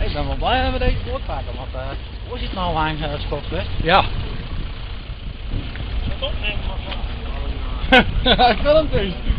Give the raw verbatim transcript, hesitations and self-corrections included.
Ik ben wel blij dat we deze boord pakken, want uh, hoe is het nou lang uh, schot geweest? Ja. Hij filmt dus.